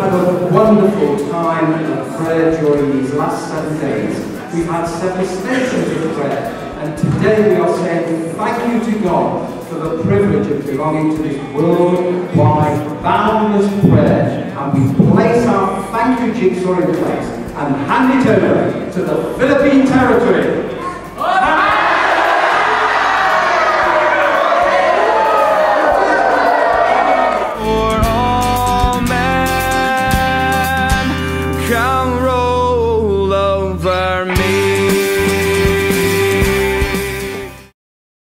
had a wonderful time of prayer during these last 7 days. We've had 7 stations of prayer, and today we are saying thank you to God for the privilege of belonging to this worldwide boundless prayer. And we place our thank you jigsaw in place and hand it over to the Philippine Territory.